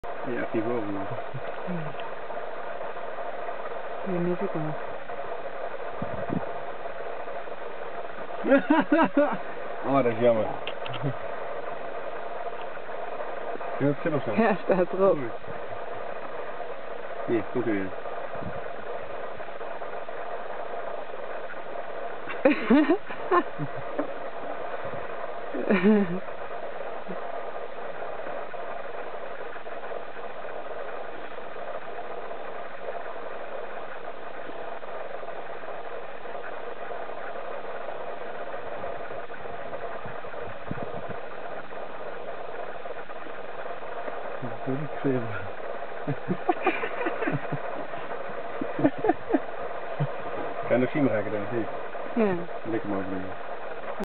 Ja, die boven nog. Die mis ik al. Oh, dat is jammer. Kun je het zin of zo? Ja, staat erop. Hier, komt u weer. Dat is veel. Kan je nog zien raken, denk ik? Ja. Lik hem over.